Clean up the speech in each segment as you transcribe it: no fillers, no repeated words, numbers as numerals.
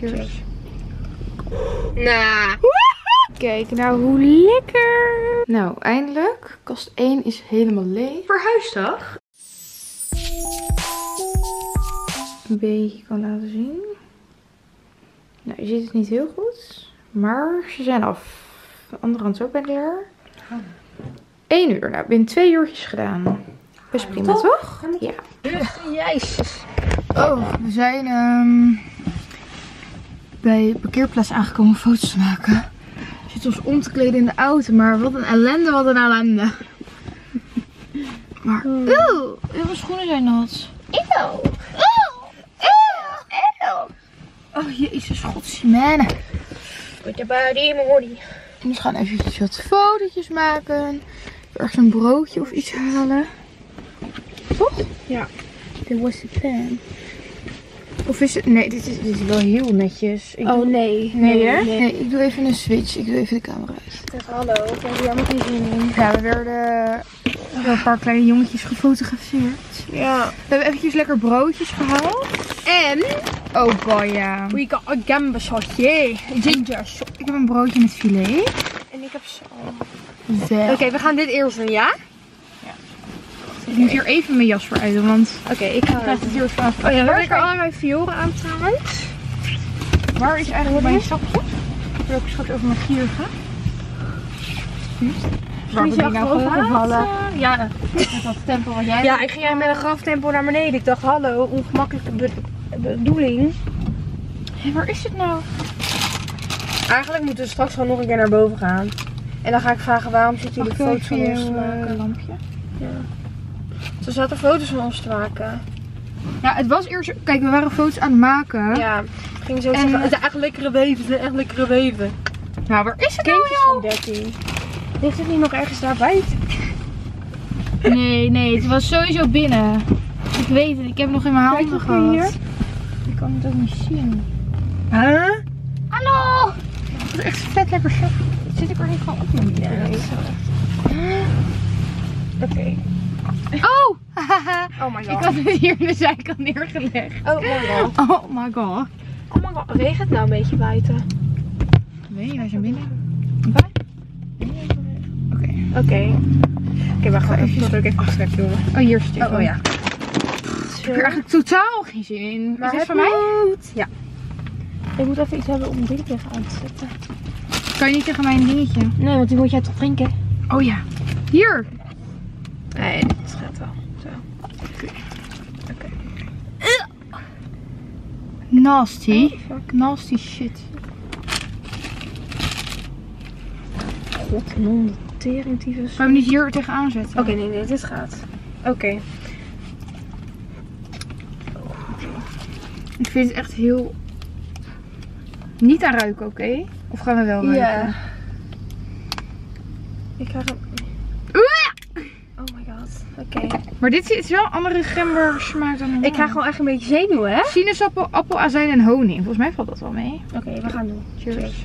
Cheers. Nou. Kijk nou hoe lekker. Nou, eindelijk. Kast 1 is helemaal leeg. Verhuisdag. Een beetje kan laten zien. Nou, je ziet het niet heel goed. Maar ze zijn af. De andere hand is ook bij leer. 1 uur. Nou, binnen 2 uurtjes gedaan. Best prima, toch? Ja. Jezus. Oh, we zijn bij de parkeerplaats aangekomen om foto's te maken. We zitten ons om te kleden in de auto, maar wat een ellende, wat een ellende. Maar, mijn schoenen zijn nat. Eeuw. Oh, jezus, godsmene. With the body morning. We gaan eventjes wat fotootjes maken. Ergens een broodje of iets halen. Toch? Ja. That was the plan. Of is het... Nee, dit is wel heel netjes. Nee, hè? Nee, ik doe even een switch. Ik doe even de camera uit. Hallo, ik heb hier helemaal geen zin in. Ja, we werden door een paar kleine jongetjes gefotografeerd. Ja. We hebben eventjes lekker broodjes gehaald. En Oh boy, ja. we got a gamba sausje. Ginger sauce. Ik heb een broodje met filet. En ik heb zo. Wel. Oké, we gaan dit eerst doen, ja? Ik moet hier even mijn jas voor uitdoen, want Oké, ik ga het hier vanaf. Oh ja, waar heb ik allemaal violen aan trouwens? Waar is eigenlijk mijn zakje? Wil ik straks over mijn gier gaan? Waar ben ik nou overgevallen? Ja. Met dat tempo wat jij... Ja, ik ging met een graftempo naar beneden. Ik dacht, hallo, ongemakkelijke bedoeling. Hé, waar is het nou? Eigenlijk moeten we straks gewoon nog een keer naar boven gaan. En dan ga ik vragen, waarom zitten jullie foto's van ons te maken? Lampje. Ja. Ze zaten foto's van ons te maken. Ja, het was eerst... Kijk, we waren foto's aan het maken. Ja, ik ging zo zeggen, het zijn echt lekkere weven, het zijn echt lekkere weven. Nou, waar is het nou, Kindjes van 13. Ligt het niet nog ergens daar buiten? Nee, het was sowieso binnen. Ik weet het, ik heb het nog in mijn handen gehad. hier. Ik kan het ook niet zien. Huh? Hallo! Dat is echt vet lekker chef. Zit ik er niet gewoon op mijn Oké. Oh! Oh my Ik god. had het hier in de zijkant neergelegd. Oh my god. Oh my god. Oh my god. Regent het nou een beetje buiten? Nee, wij zijn binnen. Oké. Oké, we gaan even ook even vertrekken, jongen. Oh, hier zit het. Oh ja. Ik heb er eigenlijk totaal geen zin in. Maar is dit het van mij? moet. Ja. Ik moet even iets hebben om een ding tegen aan te zetten. Kan je niet tegen mij een dingetje? Nee, want die moet jij toch drinken? Oh ja. Hier. Nee, dit gaat wel. Zo. Oké. Nasty. Oh, fuck. Nasty shit. God, non, teringtyfus. Kan je hem niet hier tegenaan zetten? Oké, nee, dit gaat. Oké. Ik vind het echt heel... Niet aan ruiken, oké? Of gaan we wel ruiken? Ja. Ik ga hem... Oh my god. Oké. Maar dit is wel een andere gember smaak dan normaal. Ik krijg gewoon echt een beetje zenuwen, hè? Sinaasappel, appel, azijn en honing. Volgens mij valt dat wel mee. Oké, we gaan doen. Cheers.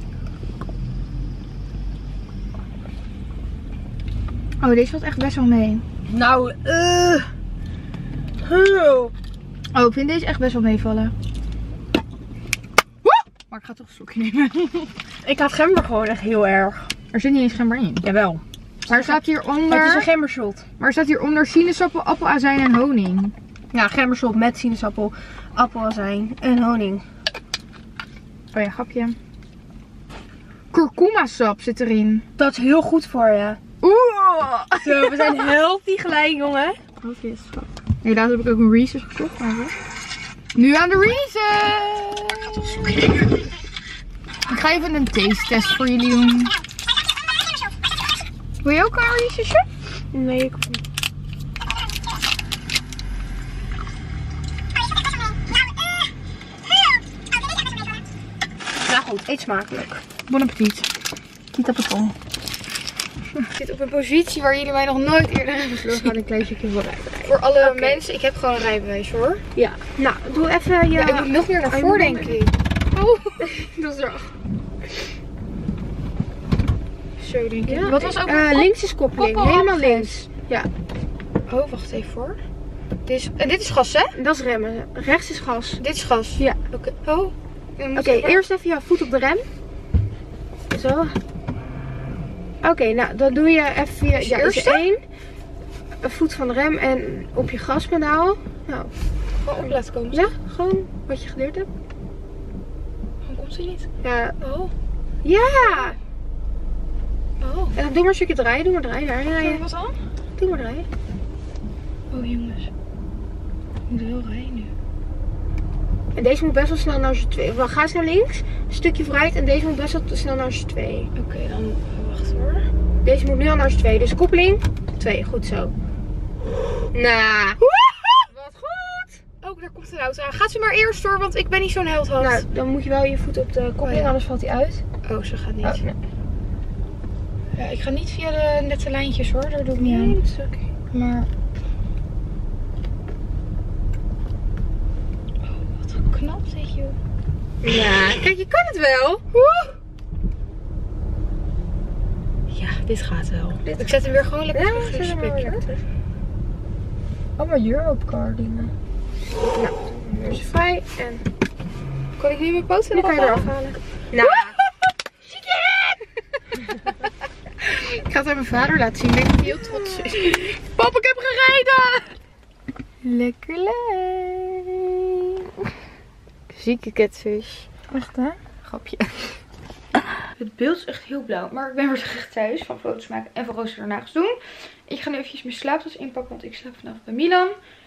Oh, deze valt echt best wel mee. Nou, Oh, ik vind deze echt best wel meevallen. Woe! Maar ik ga toch een slokje nemen. Ik had gember gewoon echt heel erg. Er zit niet eens gember in. Jawel. Maar er staat Het is hieronder... een gembershot. Maar er staat hieronder sinaasappel, appel, azijn en honing. Ja, gembershot met sinaasappel, appelazijn en honing. Oh ja, grapje. Kurkuma sap zit erin. Dat is heel goed voor je. Oeh! Zo, we zijn healthy gelijk, jongen. Oké, schat. Helaas heb ik ook een Reese's gezocht. Maar goed. Nu aan de Reese's! Ik ga even een taste test voor jullie doen. Wil je ook een Reese'sje? Nee, ik niet. Nou goed, eet smakelijk. Bon appetit. Niet op het tong. Ik zit op een positie waar jullie mij nog nooit eerder hebben gezien. We gaan een klein stukje vooruit. Voor alle mensen, ik heb gewoon een rijbewijs hoor. Ja. Nou, doe even je... Ja, ik moet nog meer naar je voren moet denk ik. Oh, dat is erg. Zo denk ik. Ja, Wat was ook links is koppeling. koppel Helemaal handgrens. links. Ja. Oh, wacht even hoor. Dit is gas hè? Dat is remmen. Rechts is gas. Dit is gas. Ja. Oké. Oh. Oké, eerst even je voet op de rem. Zo. Oké, nou dan doe je even je eerste 1. Een voet van de rem en op je gaspedaal. Nou, Gewoon op laten komen. ja, gewoon wat je geleerd hebt. Waarom komt ze niet? Ja. Oh. Ja! Oh. En dan doe maar een stukje draaien, doe maar draaien. Daar rijden. Wat dan? Doe maar draaien. Oh jongens. Ik moet wel rijden nu. En deze moet best wel snel naar z'n 2. Ga eens naar links, een stukje vooruit en deze moet best wel snel naar z'n 2. Oké, dan wacht hoor. Deze moet nu al naar z'n 2. Dus koppeling 2, goed zo. Nou, wat goed! Oh, daar komt een auto aan. Gaat ze maar eerst hoor, want ik ben niet zo'n heldhand. Nou, dan moet je wel je voet op de koppeling, ja. anders valt hij uit. Oh, ze gaat niet. Oh, nee. Ja, ik ga niet via de nette lijntjes hoor, daar doe ik niet aan. Nee, dat is oké. Maar... Oh, wat geknapt dit joh. Ja, kijk, je kan het wel. Ja, dit gaat wel. Ik zet hem weer gewoon lekker terug in het spekje. Allemaal Europcar dingen. Nou, nu is het vrij en Kan ik nu mijn poten nu kan je eraf halen. Nou, ik ga het aan mijn vader laten zien. Ik denk dat hij heel trots is. Pap, ik heb gereden! Lekker leuk. Zieke catfish. echt hè? Grapje. Het beeld is echt heel blauw. Maar ik ben weer terug thuis van foto's maken en van rooster daarna doen. Ik ga nu eventjes mijn slaaptas inpakken. Want ik slaap vanavond bij Milan.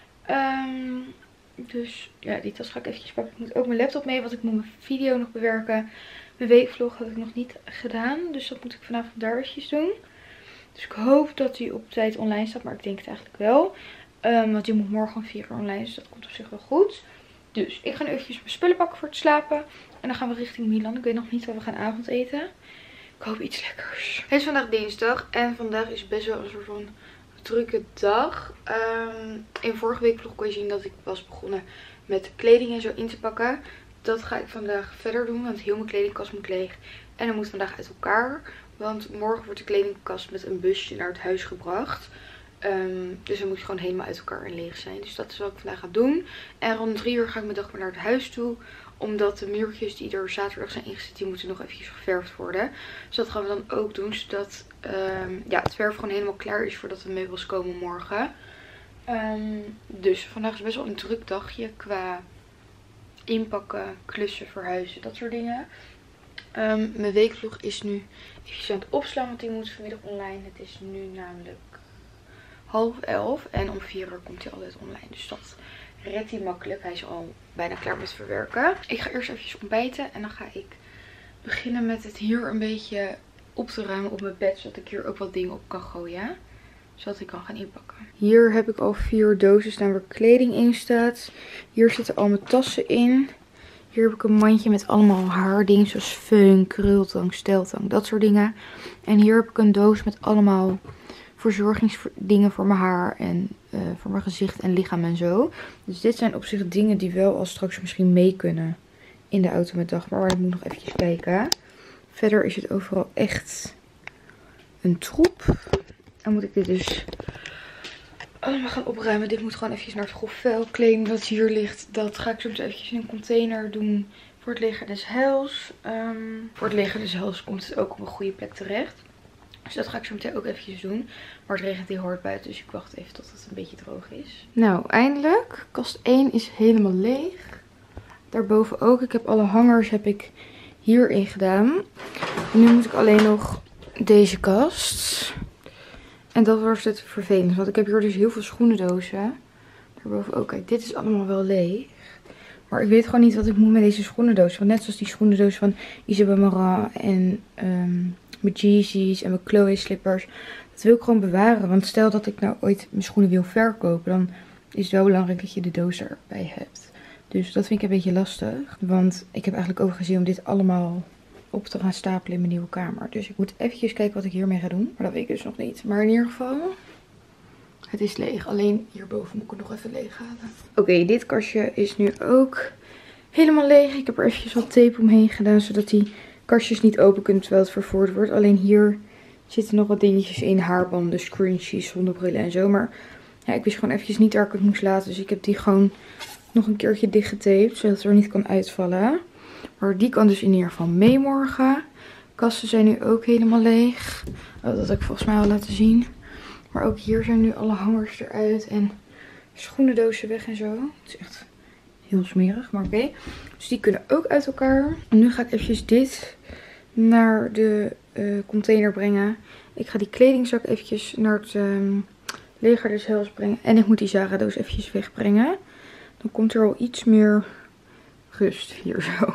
Dus ja, die tas ga ik eventjes pakken. Ik moet ook mijn laptop mee. Want ik moet mijn video nog bewerken. Mijn weekvlog had ik nog niet gedaan. Dus dat moet ik vanavond daar eventjes doen. Dus ik hoop dat die op tijd online staat. Maar ik denk het eigenlijk wel. Want die moet morgen om 4 uur online. Dus dat komt op zich wel goed. Dus ik ga nu eventjes mijn spullen pakken voor het slapen. En dan gaan we richting Milan. Ik weet nog niet waar we gaan avondeten. Ik hoop iets lekkers. Het is vandaag dinsdag. En vandaag is best wel een soort van drukke dag. In vorige week vlog kon je zien dat ik was begonnen met kleding en zo in te pakken. Dat ga ik vandaag verder doen. Want heel mijn kledingkast moet leeg. En dan moet vandaag uit elkaar. Want morgen wordt de kledingkast met een busje naar het huis gebracht. Dus dan moet het gewoon helemaal uit elkaar en leeg zijn. Dus dat is wat ik vandaag ga doen. En rond 3 uur ga ik mijn dag maar naar het huis toe. Omdat de muurtjes die er zaterdag zijn ingezet, die moeten nog eventjes geverfd worden. Dus dat gaan we dan ook doen. Zodat ja, het verf gewoon helemaal klaar is voordat de meubels komen morgen. Dus vandaag is best wel een druk dagje qua inpakken, klussen, verhuizen, dat soort dingen. Mijn weekvlog is nu even aan het opslaan, want die moet vanmiddag online. Het is nu namelijk 10:30 en om 4 uur komt hij altijd online. Dus dat redt hij makkelijk. Hij is al bijna klaar met verwerken. Ik ga eerst even ontbijten en dan ga ik beginnen met het hier een beetje op te ruimen op mijn bed. Zodat ik hier ook wat dingen op kan gooien. Zodat ik kan gaan inpakken. Hier heb ik al 4 dozen staan waar kleding in staat. Hier zitten al mijn tassen in. Hier heb ik een mandje met allemaal haardingen zoals föhn, krultang, steltang, dat soort dingen. En hier heb ik een doos met allemaal verzorgingsdingen voor mijn haar en voor mijn gezicht en lichaam en zo. Dus dit zijn op zich dingen die wel al straks misschien mee kunnen in de auto met Dagmar. Maar ik moet nog eventjes kijken. Verder is het overal echt een troep. Dan moet ik dit dus allemaal gaan opruimen. Dit moet gewoon eventjes naar het grofvuil. Kleding dat hier ligt, dat ga ik zo eventjes in een container doen voor het leger des heils. Voor het leger des heils komt het ook op een goede plek terecht. Dus dat ga ik zo meteen ook eventjes doen. Maar het regent heel hard buiten, dus ik wacht even tot het een beetje droog is. Nou, eindelijk. Kast 1 is helemaal leeg. Daarboven ook. Ik heb alle hangers heb ik hierin gedaan. Nu moet ik alleen nog deze kast. En dat was het vervelend. Want ik heb hier dus heel veel schoenendozen. Daarboven ook. Kijk, dit is allemaal wel leeg. Maar ik weet gewoon niet wat ik moet met deze schoenendozen. Want net zoals die schoenendoos van Isabelle Marant en mijn Yeezys en mijn Chloe slippers. Dat wil ik gewoon bewaren. Want stel dat ik nou ooit mijn schoenen wil verkopen. Dan is het wel belangrijk dat je de doos erbij hebt. Dus dat vind ik een beetje lastig. Want ik heb eigenlijk overgezien om dit allemaal op te gaan stapelen in mijn nieuwe kamer. Dus ik moet eventjes kijken wat ik hiermee ga doen. Maar dat weet ik dus nog niet. Maar in ieder geval, het is leeg. Alleen hierboven moet ik het nog even leeg halen. Oké, dit kastje is nu ook helemaal leeg. Ik heb er eventjes wat tape omheen gedaan. Zodat die kastjes niet open kunnen terwijl het vervoerd wordt. Alleen hier zitten nog wat dingetjes in. Haarbanden, scrunchies, zonnebrillen en zo. Maar ja, ik wist gewoon eventjes niet waar ik het moest laten. Dus ik heb die gewoon nog een keertje dichtgetaped. Zodat het er niet kan uitvallen. Maar die kan dus in ieder geval mee morgen. Kasten zijn nu ook helemaal leeg. Oh, dat heb ik volgens mij al laten zien. Maar ook hier zijn nu alle hangers eruit. En schoenendozen weg en zo. Het is echt heel smerig, maar oké. Dus die kunnen ook uit elkaar. En nu ga ik eventjes dit naar de container brengen. Ik ga die kledingzak eventjes naar het leger des Heils brengen. En ik moet die Zara-doos eventjes wegbrengen. Dan komt er al iets meer rust hier zo.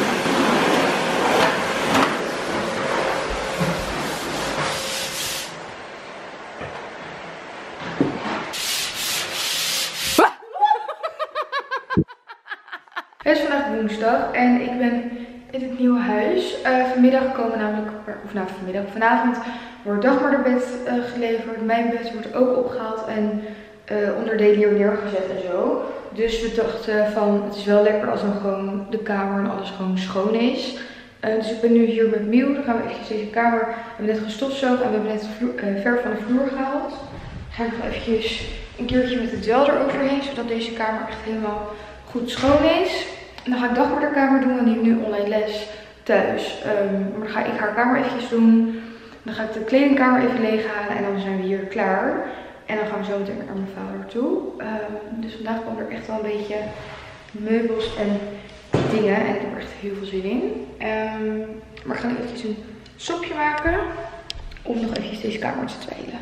Het is vandaag woensdag en ik ben in het nieuwe huis. Vanmiddag komen namelijk, vanavond wordt Dagmar de bed geleverd. Mijn bed wordt ook opgehaald en onderdelen hier neergezet en zo. Dus we dachten van het is wel lekker als dan gewoon de kamer en alles gewoon schoon is. Dus ik ben nu hier met Miel. Dan gaan we eventjes deze kamer. We hebben net gestofzoogd en we hebben net ver van de vloer gehaald. Dan ga ik nog eventjes een keertje met de dwel eroverheen, zodat deze kamer echt helemaal goed schoon is. En dan ga ik Dagmar de kamer doen, want die heeft nu online les thuis. Maar dan ga ik haar kamer eventjes doen. Dan ga ik de kledingkamer even leeghalen en dan zijn we hier klaar. En dan gaan we zo meteen naar mijn vader toe. Dus vandaag komen er echt wel een beetje meubels en dingen. En ik heb er echt heel veel zin in. Maar ik ga nu eventjes een sopje maken om nog eventjes deze kamer te twijlen.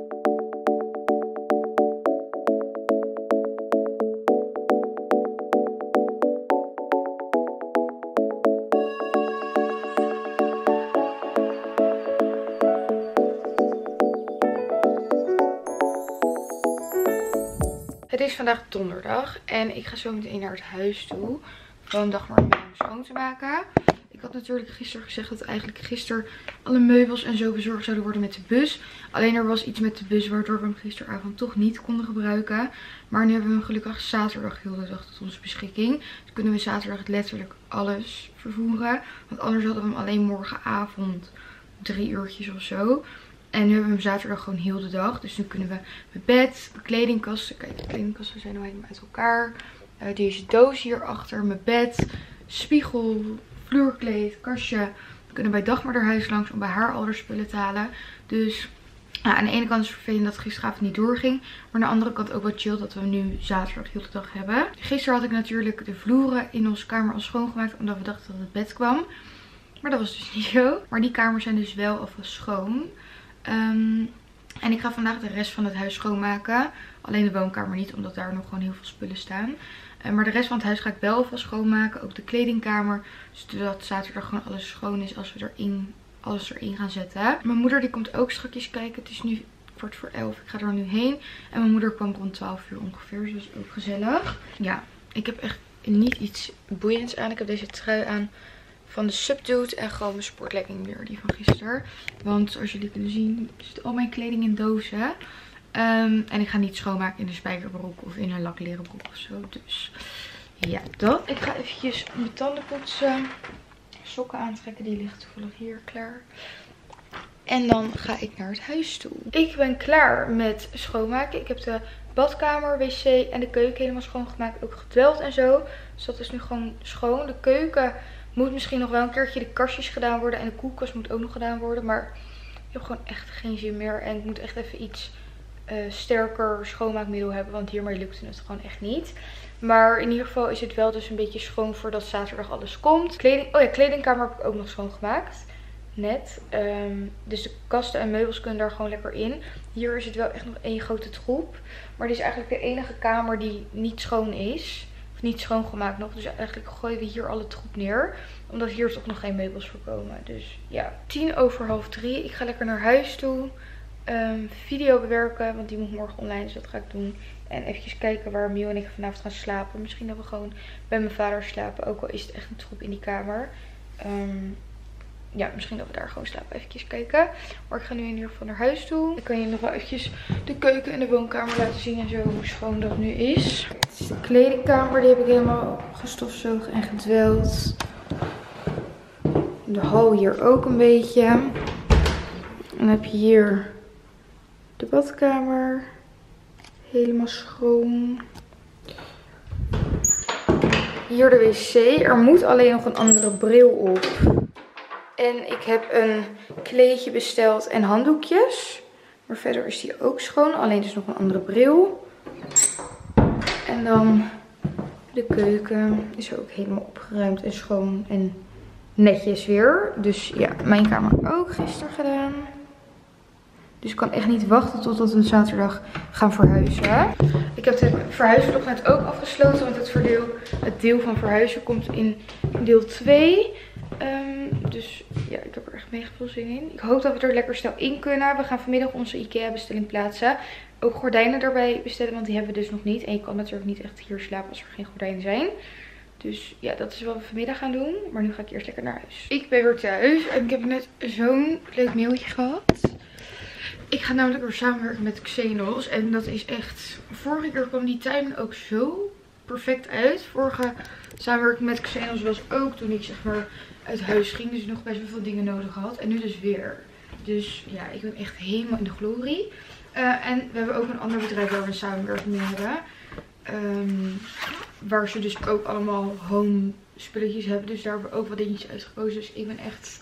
Het is vandaag donderdag en ik ga zo meteen naar het huis toe van Dagmar en mij om schoon te maken. Ik had natuurlijk gisteren gezegd dat eigenlijk gisteren alle meubels en zo bezorgd zouden worden met de bus. Alleen er was iets met de bus waardoor we hem gisteravond toch niet konden gebruiken. Maar nu hebben we hem gelukkig zaterdag heel de dag tot onze beschikking. Dus kunnen we zaterdag letterlijk alles vervoeren. Want anders hadden we hem alleen morgenavond 3 uurtjes of zo. En nu hebben we hem zaterdag gewoon heel de dag. Dus nu kunnen we mijn bed, mijn kledingkasten. Kijk, de kledingkasten zijn nou helemaal uit elkaar. Deze doos hierachter, mijn bed, spiegel, vloerkleed, kastje. We kunnen bij Dagmar haar huis langs om bij haar al haar spullen te halen. Dus aan de ene kant is het vervelend dat het gisteravond niet doorging. Maar aan de andere kant ook wat chill dat we hem nu zaterdag heel de dag hebben. Gisteren had ik natuurlijk de vloeren in onze kamer al schoongemaakt. Omdat we dachten dat het bed kwam. Maar dat was dus niet zo. Maar die kamers zijn dus wel alvast schoon. En ik ga vandaag de rest van het huis schoonmaken. Alleen de woonkamer niet, omdat daar nog gewoon heel veel spullen staan. Maar de rest van het huis ga ik wel alvast schoonmaken. Ook de kledingkamer. Zodat zaterdag gewoon alles schoon is als we alles erin gaan zetten. Mijn moeder die komt ook straks kijken. Het is nu 11:15. Ik ga er nu heen. En mijn moeder kwam rond 12 uur ongeveer. Dus dat is ook gezellig. Ja, ik heb echt niet iets boeiends aan. Ik heb deze trui aan van de Subdued en gewoon mijn sportlegging weer, die van gisteren. Want zoals jullie kunnen zien zit al mijn kleding in dozen. En ik ga niet schoonmaken in de spijkerbroek of in een lakleren broek of zo. Dus ja, dat. Ik ga eventjes mijn tanden poetsen. Sokken aantrekken, die liggen toevallig hier klaar. En dan ga ik naar het huis toe. Ik ben klaar met schoonmaken. Ik heb de badkamer, wc en de keuken helemaal schoongemaakt. Ook gedweld en zo. Dus dat is nu gewoon schoon. De keuken moet misschien nog wel een keertje de kastjes gedaan worden. En de koelkast moet ook nog gedaan worden. Maar ik heb gewoon echt geen zin meer. En ik moet echt even iets sterker schoonmaakmiddel hebben. Want hiermee lukte het gewoon echt niet. Maar in ieder geval is het wel dus een beetje schoon voordat zaterdag alles komt. Kledingkamer heb ik ook nog schoongemaakt. Net. Dus de kasten en meubels kunnen daar gewoon lekker in. Hier is het wel echt nog één grote troep. Maar dit is eigenlijk de enige kamer die niet schoon is. Of niet schoongemaakt nog. Dus eigenlijk gooien we hier alle troep neer. Omdat hier toch nog geen meubels voor komen. Dus ja, 2:50. Ik ga lekker naar huis toe. Video bewerken. Want die moet morgen online. Dus dat ga ik doen. En eventjes kijken waar Miel en ik vanavond gaan slapen. Misschien dat we gewoon bij mijn vader slapen. Ook al is het echt een troep in die kamer. Ja, misschien dat we daar gewoon slapen. Even kijken. Maar ik ga nu in ieder geval naar huis toe. Ik kan je nog wel eventjes de keuken en de woonkamer laten zien en zo hoe schoon dat nu is. De kledingkamer die heb ik helemaal gestofzoogd en gedweld. De hal hier ook een beetje. En dan heb je hier de badkamer. Helemaal schoon. Hier de wc. Er moet alleen nog een andere bril op. En ik heb een kleedje besteld en handdoekjes. Maar verder is die ook schoon. Alleen dus nog een andere bril. En dan de keuken is ook helemaal opgeruimd en schoon en netjes weer. Dus ja, mijn kamer ook gisteren gedaan. Dus ik kan echt niet wachten totdat we zaterdag gaan verhuizen. Ik heb de verhuisvlog net ook afgesloten. Want het deel van verhuizen komt in deel 2. Dus ja, ik heb er echt mega veel zin in. Ik hoop dat we er lekker snel in kunnen. We gaan vanmiddag onze IKEA bestelling plaatsen. Ook gordijnen erbij bestellen, want die hebben we dus nog niet. En je kan natuurlijk niet echt hier slapen als er geen gordijnen zijn. Dus ja, dat is wat we vanmiddag gaan doen. Maar nu ga ik eerst lekker naar huis. Ik ben weer thuis en ik heb net zo'n leuk mailtje gehad. Ik ga namelijk weer samenwerken met Xenos. En dat is echt... Vorige keer kwam die timing ook zo perfect uit. Vorige samenwerking met Xenos was ook toen ik zeg maar uit huis ging. Dus nog best wel veel dingen nodig had. En nu dus weer. Dus ja, ik ben echt helemaal in de glorie. En we hebben ook een ander bedrijf waar we een samenwerking mee hebben. Waar ze dus ook allemaal home spulletjes hebben. Dus daar hebben we ook wat dingetjes uitgekozen. Dus ik ben echt...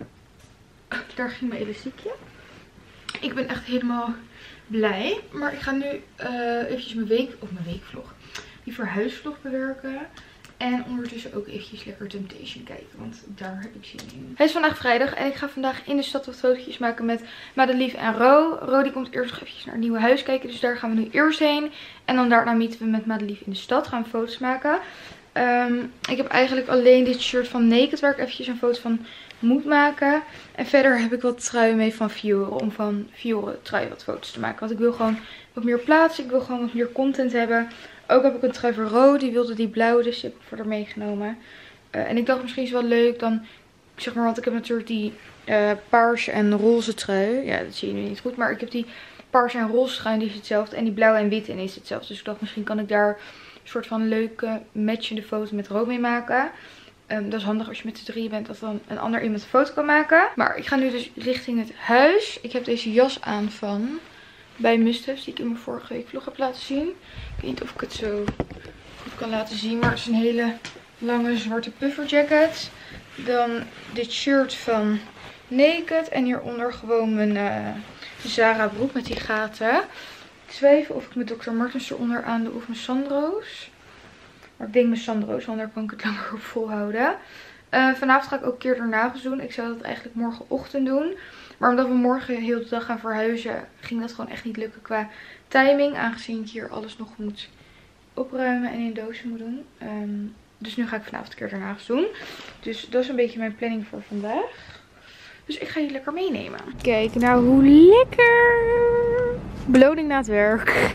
Daar ging mijn elastiekje. Ik ben echt helemaal blij. Maar ik ga nu eventjes mijn weekvlog. Die verhuisvlog bewerken. En ondertussen ook eventjes lekker Temptation kijken. Want daar heb ik zin in. Het is vandaag vrijdag. En ik ga vandaag in de stad wat fotootjes maken met Madelief en Ro. Ro die komt eerst nog eventjes naar het nieuwe huis kijken. Dus daar gaan we nu eerst heen. En dan daarna meeten we met Madelief in de stad. Gaan we foto's maken. Ik heb eigenlijk alleen dit shirt van Naked waar ik eventjes een foto van moet maken. En verder heb ik wat truien mee van Fiore. Om van Fiore trui wat foto's te maken. Want ik wil gewoon wat meer plaats. Ik wil gewoon wat meer content hebben. Ook heb ik een trui voor Ro. Die wilde die blauwe. Dus die heb ik voor haar meegenomen. En ik dacht misschien is het wel leuk dan. Zeg maar, want ik heb natuurlijk die paarse en roze trui. Ja, dat zie je nu niet goed. Maar ik heb die paarse en roze trui. Die is hetzelfde. En die blauwe en witte is hetzelfde. Dus ik dacht misschien kan ik daar een soort van leuke matchende foto met Ro mee maken. Dat is handig als je met z'n drieën bent. Dat dan een ander iemand een foto kan maken. Maar ik ga nu dus richting het huis. Ik heb deze jas aan van bij Mustafs. Die ik in mijn vorige week vlog heb laten zien. Ik weet niet of ik het zo goed kan laten zien. Maar het is een hele lange zwarte pufferjacket. Dan dit shirt van Naked. En hieronder gewoon mijn Zara broek met die gaten. Ik twijfel of ik mijn Dr. Martens eronder aan doe of mijn Sandro's. Maar ik denk mijn Sandro's, want daar kan ik het langer op volhouden. Vanavond ga ik ook een keer de nagels doen. Ik zou dat eigenlijk morgenochtend doen. Maar omdat we morgen heel de dag gaan verhuizen, ging dat gewoon echt niet lukken qua timing. Aangezien ik hier alles nog moet opruimen en in dozen moet doen. Dus nu ga ik vanavond een keer de nagels doen. Dus dat is een beetje mijn planning voor vandaag. Dus ik ga je lekker meenemen. Kijk nou hoe lekker. Beloning na het werk.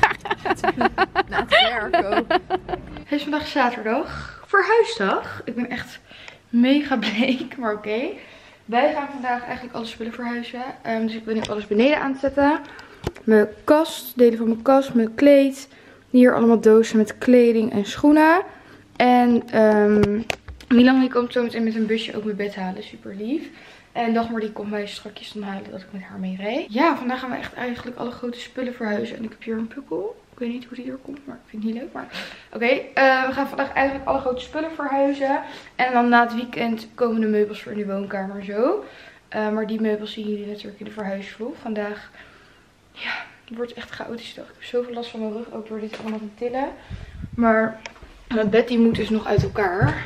Na het werk ook. Het is vandaag zaterdag. Verhuisdag. Ik ben echt mega bleek. Maar oké. Wij gaan vandaag eigenlijk alle spullen verhuizen. Dus ik ben nu alles beneden aan het zetten. Mijn kast. Delen van mijn kast. Mijn kleed. Hier allemaal dozen met kleding en schoenen. En Milan die komt zo meteen met een busje ook mijn bed halen. Super lief. En Dagmar die komt mij strakjes dan halen dat ik met haar mee rijd. Ja, vandaag gaan we echt eigenlijk alle grote spullen verhuizen. En ik heb hier een pukkel. Ik weet niet hoe die er komt, maar ik vind het niet leuk. Maar oké, we gaan vandaag eigenlijk alle grote spullen verhuizen. En dan na het weekend komen de meubels voor in de woonkamer zo. Maar die meubels zien jullie natuurlijk in de verhuisvlog. Vandaag, ja, het wordt echt chaotisch dag. Ik heb zoveel last van mijn rug, ook door dit allemaal te tillen. Maar mijn bed die moet dus nog uit elkaar.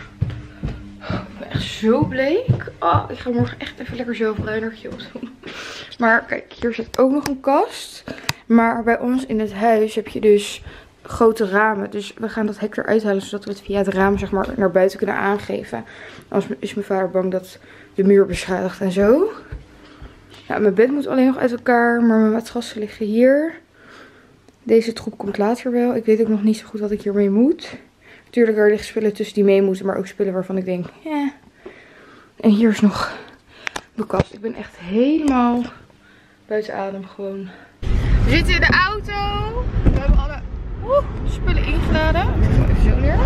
Ik ben echt zo bleek. Oh, ik ga morgen echt even lekker zelfruinertje op doen. Maar kijk, hier zit ook nog een kast. Maar bij ons in het huis heb je dus grote ramen. Dus we gaan dat hek eruit halen zodat we het via het raam zeg maar naar buiten kunnen aangeven. Anders is mijn vader bang dat de muur beschadigt en zo. Nou, mijn bed moet alleen nog uit elkaar. Maar mijn matrassen liggen hier. Deze troep komt later wel. Ik weet ook nog niet zo goed wat ik hiermee moet. Natuurlijk, er liggen spullen tussen die mee moeten. Maar ook spullen waarvan ik denk, ja. En hier is nog mijn kast. Ik ben echt helemaal buiten adem gewoon. We zitten in de auto. We hebben alle spullen ingeladen. Ik zet hem even zo neer.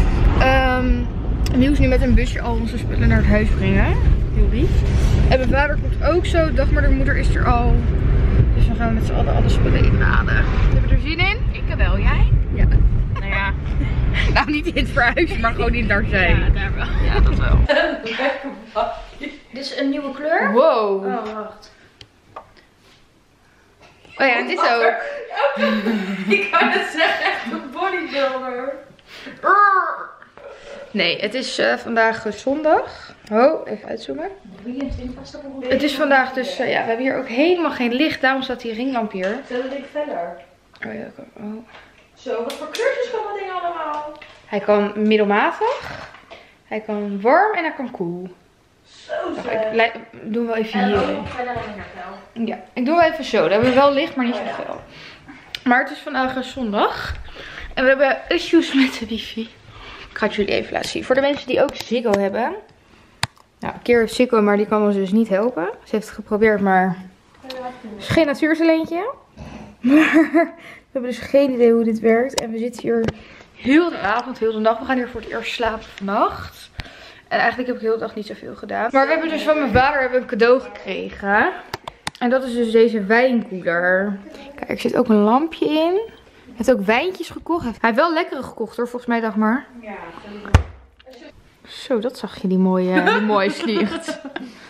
Nieuws nu met een busje al onze spullen naar het huis brengen. Heel lief. En mijn vader komt ook zo. Dagmar, de moeder is er al. Dus dan gaan we met z'n allen alle spullen inladen. Hebben we er zin in? Ik wel, jij? Ja. Nou ja, Nou, niet in het verhuis, maar gewoon in het Darzijn. Ja, daar wel. Ja, dat wel. Dit is een nieuwe kleur. Wow. Oh, wacht. Oh ja, en dit ook. Ik kan het zeggen, echt een bodybuilder. Nee, het is vandaag zondag. Oh, even uitzoomen. 23 was dat nog. Het is vandaag dus, ja, we hebben hier ook helemaal geen licht. Daarom staat die ringlamp hier. Zet het ding verder. Oh ja, oh. Zo, wat voor kleurtjes kan dat ding allemaal? Hij kan middelmatig. Hij kan warm en hij kan koel. Zo Wacht, zeg. ik doe wel even En hier. ook nog verder in hertel. Ja, ik doe wel even zo. Dan hebben we wel licht, maar niet zoveel. Maar het is vandaag zondag. En we hebben issues met de wifi. Ik ga het jullie even laten zien. Voor de mensen die ook Ziggo hebben. Nou, een keer heeft Ziggo, maar die kan ons dus niet helpen. Ze heeft het geprobeerd, maar het is geen natuurtalentje. Maar we hebben dus geen idee hoe dit werkt. En we zitten hier heel de avond, heel de nacht. We gaan hier voor het eerst slapen vannacht. En eigenlijk heb ik heel de dag niet zoveel gedaan. Maar we hebben dus van mijn vader een cadeau gekregen. En dat is dus deze wijnkoeler. Kijk, er zit ook een lampje in. Hij heeft ook wijntjes gekocht. Hij heeft wel lekkere gekocht hoor, volgens mij dacht maar. Ja, Zo, dat zag je, die mooie sliert.